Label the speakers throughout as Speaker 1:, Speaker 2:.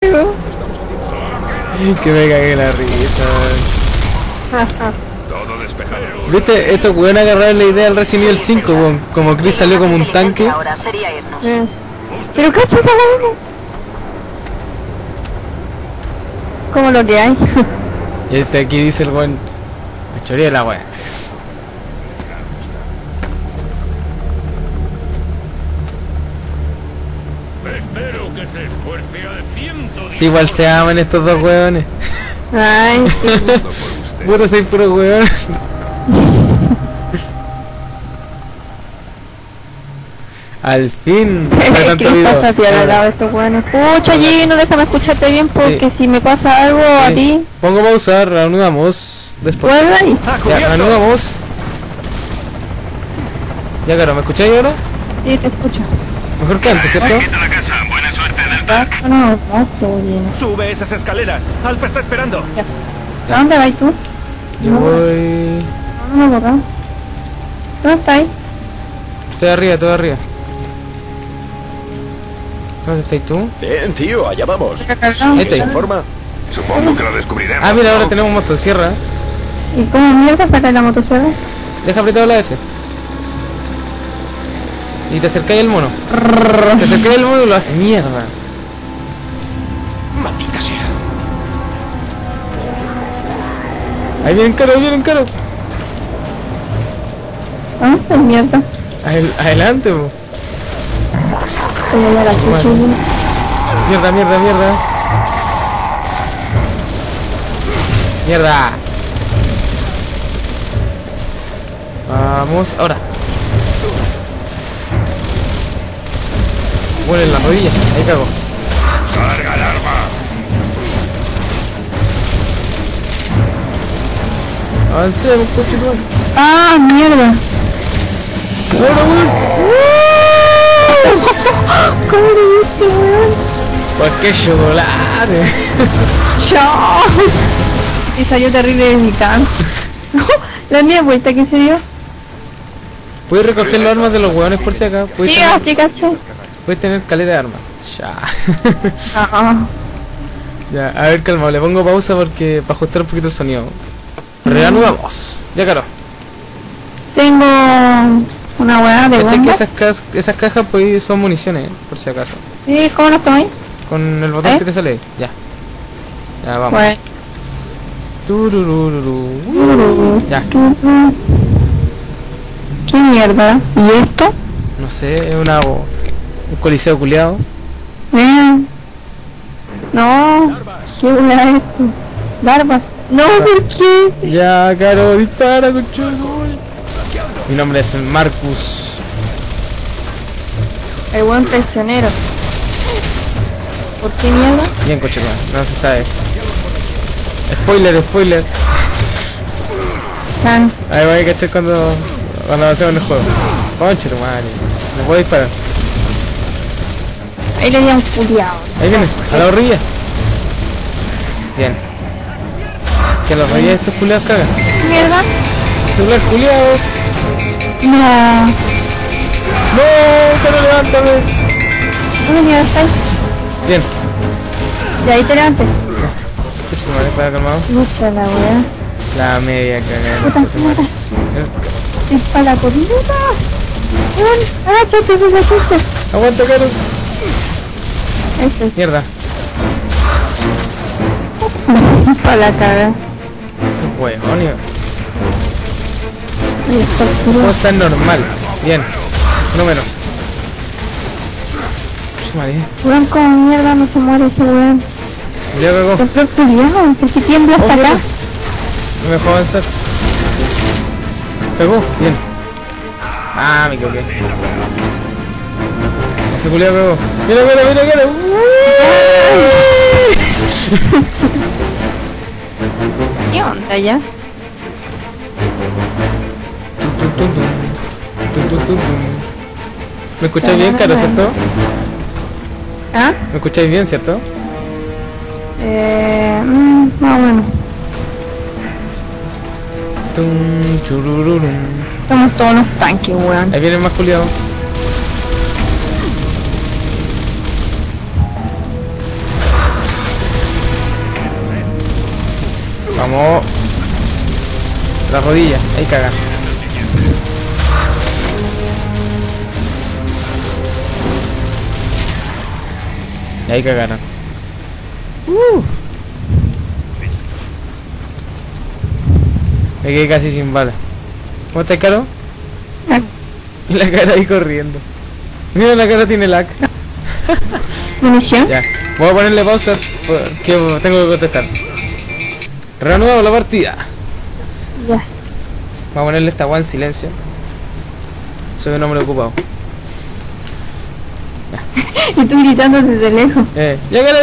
Speaker 1: Que me cagué la risa.
Speaker 2: Todo despejado.
Speaker 1: ¿Viste? Estos weón agarraron la idea del Resident Evil 5, weón. Como Chris salió como un tanque.
Speaker 3: Ahora sería irnos.
Speaker 4: Pero qué chuta la uno. Como lo que hay.
Speaker 1: Y este aquí dice el weón. Me choré la weá.
Speaker 2: Espero que se esfuerce al 110.
Speaker 1: Si igual se aman estos dos weones.
Speaker 4: Ay, sí.
Speaker 2: Todo por usted.
Speaker 1: Puta, soy puro weón. Al fin. No hay tanto
Speaker 4: ¿Qué
Speaker 1: video.
Speaker 4: pasa, tía, al lado de estos weones? Pucha, Gino, déjame escucharte bien porque si me pasa algo a
Speaker 1: Sí.
Speaker 4: ti,
Speaker 1: Pongo pausa, reanudamos después.
Speaker 4: vuelve ahí.
Speaker 1: Ya, reanudamos. Ya, claro, ¿me escucháis ahora?
Speaker 4: Sí, te escucho.
Speaker 1: Mejor que antes, ¿cierto?
Speaker 2: la casa. Buena suerte, Delta.
Speaker 4: No, no, Gino.
Speaker 2: Sube esas escaleras. Alfa está esperando.
Speaker 4: ¿A dónde vas tú?
Speaker 1: Yo voy...
Speaker 4: No me borrado. ¿Dónde estás?
Speaker 1: Estoy arriba. ¿Dónde estás tú?
Speaker 5: Bien, tío, allá vamos.
Speaker 1: Ahí estoy.
Speaker 5: Informa.
Speaker 2: Supongo que lo descubriremos.
Speaker 1: Ah, mira, ahora tenemos motosierra.
Speaker 4: ¿Y cómo mierda saca la motosierra?
Speaker 1: Deja apretado la F. Y te acercáis al mono. Te acercáis al mono y lo hace mierda.
Speaker 5: Maldita sea.
Speaker 1: Ahí vienen caro.
Speaker 4: ¿Ah? ¿Qué mierda?
Speaker 1: Adelante, po.
Speaker 4: Como ya la
Speaker 1: Bueno.
Speaker 4: escucho, Gino.
Speaker 1: Mierda. Vamos, ahora. Bueno, en la rodilla, ahí cago.
Speaker 2: Carga el arma.
Speaker 1: Avancemos, coche, tu madre.
Speaker 4: ¡Ah, mierda! ¿Cómo le diste, weón?
Speaker 1: ¿Por qué chocolate?
Speaker 4: ¡Chao! Y salió terrible de mi can. La mía vuelta que se dio.
Speaker 1: ¿Puedes recoger los armas de los hueones por si acá? ¿Puedes
Speaker 4: Sí,
Speaker 1: tener,
Speaker 4: así cacho.
Speaker 1: puedes tener caleta de armas? Ya.
Speaker 4: Ah,
Speaker 1: Ya, a ver, calma, le pongo pausa porque para ajustar un poquito el sonido. Reanudamos. Ya, claro.
Speaker 4: tengo una weá de
Speaker 1: ¿Cachai que
Speaker 4: bomba.
Speaker 1: esas cajas pues son municiones, por si acaso?
Speaker 4: Sí, ¿cómo lo estoy?
Speaker 1: Con el botón que te sale ahí. Ya. Ya, vamos.
Speaker 4: Bueno.
Speaker 1: Tururururu. Ya.
Speaker 4: ¿Qué mierda? ¿Y esto?
Speaker 1: No sé, es un coliseo culiado.
Speaker 4: No. ¿Qué weá es esto? Barbas. No, ¿por qué?
Speaker 1: Ya, caro, dispara, conchudo. Mi nombre es Marcus.
Speaker 4: El buen prisionero. ¿Por qué mierda?
Speaker 1: Bien, conchudo, no se sabe. Spoiler.
Speaker 4: Ah,
Speaker 1: Ahí voy a cachar cuando avancemos en el juego. Conche tu madre. No puedo disparar.
Speaker 4: ahí le di a un culiao.
Speaker 1: Ahí viene, a la orilla. Bien. Si a la orilla estos culiados cagan.
Speaker 4: ¿Qué mierda?
Speaker 1: Celular culiado.
Speaker 4: No.
Speaker 1: No, pero levántame.
Speaker 4: ¿Dónde mierda estáis?
Speaker 1: Bien.
Speaker 4: De ahí te levantes.
Speaker 1: Escucha tu madre, para calmado.
Speaker 4: Mucha la weá.
Speaker 1: La media cagada.
Speaker 4: Puta,
Speaker 1: concha tu madre.
Speaker 4: Es para la comida. Agáchate.
Speaker 1: Aguanta, caro.
Speaker 4: Eso es
Speaker 1: Mierda.
Speaker 4: para la cara.
Speaker 1: Qué huevón,
Speaker 4: Ahí está el
Speaker 1: ¿cómo
Speaker 4: culo.
Speaker 1: está normal? Bien. No menos. Pucha madre.
Speaker 4: Weón, como mierda no se muere ese weón.
Speaker 1: Se culiao cagó.
Speaker 4: Pero culiao, ¿por qué tiembla hasta acá?
Speaker 1: mierda. No me dejó avanzar. Pegó, bien. Ah, me equivoqué. Ese culiao pegó. Mira.
Speaker 4: ¿Qué onda ya?
Speaker 1: ¿Me escucháis bien, caro, cierto?
Speaker 4: ¿Ah?
Speaker 1: ¿Me escucháis bien, cierto?
Speaker 4: Más o menos.
Speaker 1: Tum, churururum.
Speaker 4: Somos todos unos tanques, weón.
Speaker 1: Ahí viene el más culiado. Vamos. La rodilla, ahí cagan. Y ahí cagaron. Me quedé casi sin balas. ¿Cómo estás, Caro?
Speaker 4: Ah,
Speaker 1: Y la cara ahí corriendo. Mira, la cara tiene lag.
Speaker 4: munición.
Speaker 1: Ya, voy a ponerle pausa porque tengo que contestar. Reanudamos la partida.
Speaker 4: Ya.
Speaker 1: Vamos a ponerle esta weá en silencio. Soy un hombre ocupado.
Speaker 4: Y tú gritando desde lejos.
Speaker 1: Llegaron.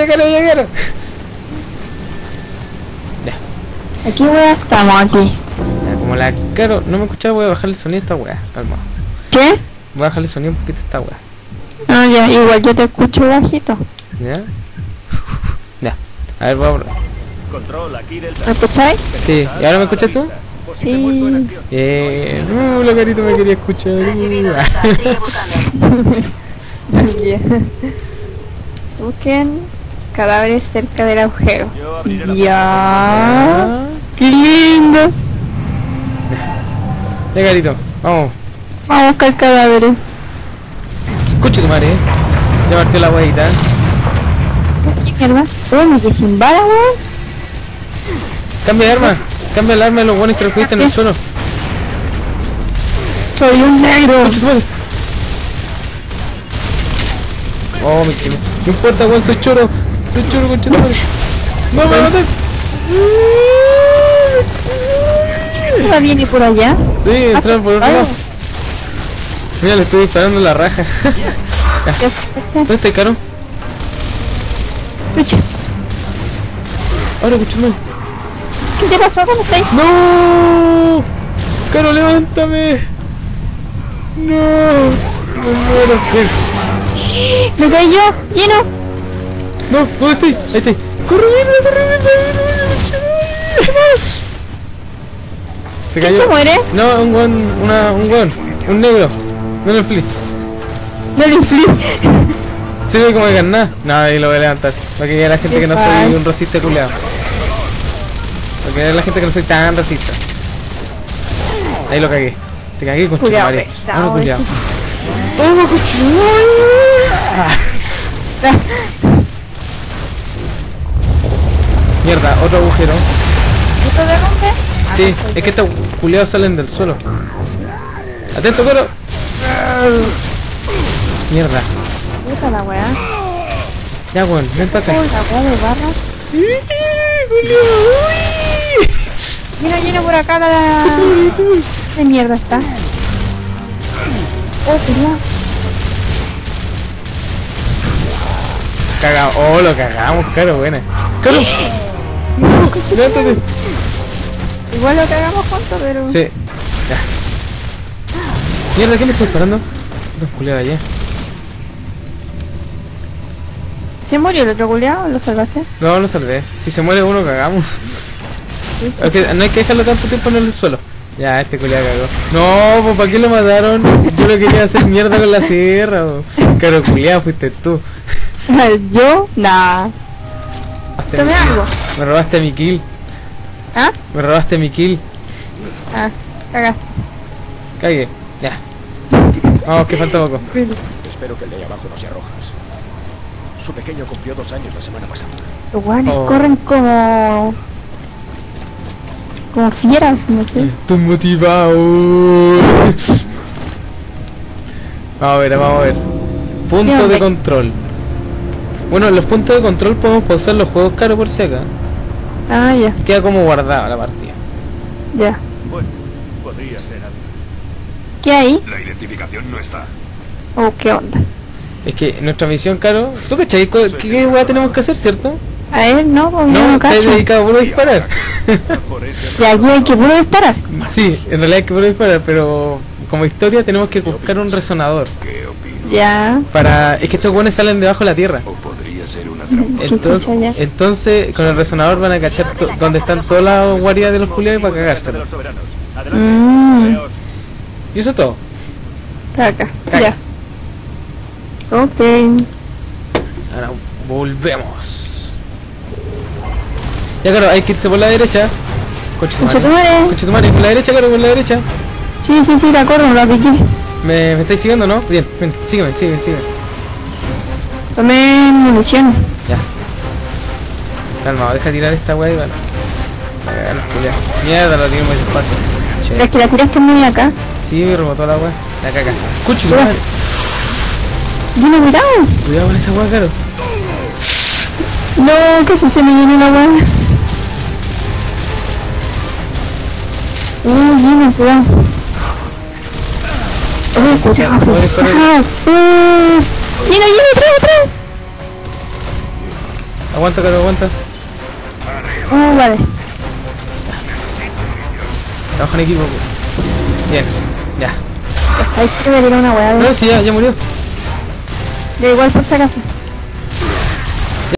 Speaker 4: Aquí weá estamos aquí.
Speaker 1: Ya, como la Caro no me escuchaba, voy a bajar el sonido a esta weá. Calma.
Speaker 4: ¿Qué?
Speaker 1: Voy a bajar el sonido un poquito a esta weá.
Speaker 4: Ah, ya, igual yo te escucho bajito.
Speaker 1: ¿Ya? Ya. A ver, vamos.
Speaker 2: Control aquí del
Speaker 4: ¿Me escucháis?
Speaker 1: Sí, ¿y ahora me escuchas tú?
Speaker 4: Sí.
Speaker 1: La Carito me quería escuchar.
Speaker 4: Ya. Busquen cadáveres cerca del agujero.
Speaker 2: Yo abriré la
Speaker 4: Ya. ¡Qué lindo!
Speaker 1: Ya, Carito, vamos.
Speaker 4: Vamos a buscar cadáveres.
Speaker 1: Escucha tu madre, Ya partió la huevita.
Speaker 4: ¿Qué mierda? Oh, me quedé sin bala, weón.
Speaker 1: Cambia de arma. Cambia el arma de los buenos que recogiste en el suelo.
Speaker 4: Soy un negro.
Speaker 1: Escucha tu madre. Oh, me quemé. No importa, weón, soy choro, concha tu madre. No, me va a matar.
Speaker 4: ¿Esa viene por allá?
Speaker 1: Sí, entraron por otro
Speaker 4: Ay,
Speaker 1: lado. Mira, le estoy disparando en la raja.
Speaker 4: ya sé.
Speaker 1: ¿Dónde está, Caro?
Speaker 4: Escucha,
Speaker 1: Ahora, escucha mal.
Speaker 4: ¿qué te pasó? ¿Dónde estáis?
Speaker 1: ¡No! ¡Caro, levántame! ¡No! ¡Me muero! Ven.
Speaker 4: Me caí yo, lleno.
Speaker 1: ¡No! ¿Dónde estoy? Ahí estoy. ¡Corre, mierda! ¿Se
Speaker 4: ¿Quién se muere?
Speaker 1: No, un weón. Un negro. No lo flip.
Speaker 4: No le inflí.
Speaker 1: Se ve como de nada. No, ahí lo voy a levantar. Para que vea la gente
Speaker 4: Qué
Speaker 1: que no soy
Speaker 4: padre.
Speaker 1: un racista culeado. Para que vea la gente que no soy tan racista. Ahí lo cagué. Te cagué con
Speaker 4: Culeado
Speaker 1: chumaria.
Speaker 4: pesado,
Speaker 1: Culeado.
Speaker 4: ese.
Speaker 1: ¡Oh, cochumaria! Mierda, otro agujero.
Speaker 4: ¿Esto de dónde?
Speaker 1: Sí, es que estos culeados salen del suelo. Atento, Coro. Mierda.
Speaker 4: Puta la weá.
Speaker 1: Ya, weón, ven para acá.
Speaker 4: Oh, la weá de barra. Lleno por acá la... ¿Qué mierda está? Oh, culiao.
Speaker 1: Cagamos. Oh, lo cagamos, Caro, buena. Caro. Levántate.
Speaker 4: Igual lo cagamos juntos, pero...
Speaker 1: Sí. Ya. Mierda, ¿qué me está disparando? Dos culeados allá.
Speaker 4: ¿Se murió el otro culiao? ¿Lo salvaste?
Speaker 1: No, lo salvé. Si se muere uno, cagamos. Es que no hay que dejarlo tanto tiempo en el suelo. Ya, este culiado cagó. No, pues ¿para qué lo mataron? Yo lo quería hacer mierda con la sierra. Caro culiado, fuiste tú.
Speaker 4: ¿Yo? Nah.
Speaker 1: Robaste
Speaker 4: Tomé
Speaker 1: mi kill.
Speaker 4: algo.
Speaker 1: Me robaste mi kill.
Speaker 4: ¿Ah?
Speaker 1: Me robaste mi kill.
Speaker 4: Ah, cagaste.
Speaker 1: Cagué. Ya. Vamos, que falta poco.
Speaker 2: Espero que el de ahí abajo no sea Rojas. Su pequeño cumplió 2 años la semana pasada.
Speaker 4: Los guanes
Speaker 1: Oh.
Speaker 4: corren como... como fieras, no sé.
Speaker 1: Estoy motivado. Vamos a ver. Punto de
Speaker 4: ¿Dónde?
Speaker 1: control. Bueno, los puntos de control podemos pausar los juegos, Caro, por si acá.
Speaker 4: Ah, ya,
Speaker 1: Queda como guardada la partida.
Speaker 4: ya.
Speaker 2: Bueno, podría ser algo.
Speaker 4: ¿Qué hay?
Speaker 2: La identificación no está.
Speaker 4: Oh, ¿qué onda?
Speaker 1: Es que nuestra misión, Caro, ¿tú cachai qué weá tenemos que hacer, cierto?
Speaker 4: A él no, porque yo
Speaker 1: No,
Speaker 4: no
Speaker 1: estás
Speaker 4: cacho.
Speaker 1: dedicado a puro disparar.
Speaker 2: Por eso
Speaker 4: Y aquí hay que puro disparar.
Speaker 1: Sí, en realidad hay que puro disparar, pero como historia tenemos que buscar un resonador.
Speaker 2: ¿qué opino?
Speaker 4: Ya.
Speaker 1: Es que estos buenos salen debajo de la tierra.
Speaker 2: O podría ser una trampa.
Speaker 4: ¿Qué chucha ya?
Speaker 1: Entonces, con el resonador van a cachar donde están todas las guaridas de los culiados para cagárselo.
Speaker 2: Los soberanos.
Speaker 4: Mm.
Speaker 2: Adelante. Veos.
Speaker 1: Y eso es todo.
Speaker 4: Acá,
Speaker 1: Caca.
Speaker 4: ya. Ok.
Speaker 1: Ahora volvemos. Ya, claro, hay que irse por la derecha. Coche
Speaker 4: Conchetumare.
Speaker 1: tu madre, por la derecha, claro, por la derecha.
Speaker 4: Sí, te acuerdo, la piqué.
Speaker 1: ¿Me estáis siguiendo, no? Bien, ven, sígueme.
Speaker 4: Tomé munición.
Speaker 1: Ya. Calma, deja tirar esta weá y van. Mierda, lo tiré muy despacio.
Speaker 4: Pero es que la tiraste muy acá.
Speaker 1: Sí, rebotó la weá. Acá. Coche tu madre.
Speaker 4: Yo no he mirado.
Speaker 1: Cuidado con esa weá, claro.
Speaker 4: No, casi se me llenó la weá. Gino, cuidado. Cuidado, pesado. Gino, atrás.
Speaker 1: Aguanta, claro, aguanta.
Speaker 4: Vale.
Speaker 1: Trabaja en equipo. Bien, ya.
Speaker 4: Pues ahí que me tiró una weá.
Speaker 1: No, sí, ya murió.
Speaker 4: Da igual por si acaso.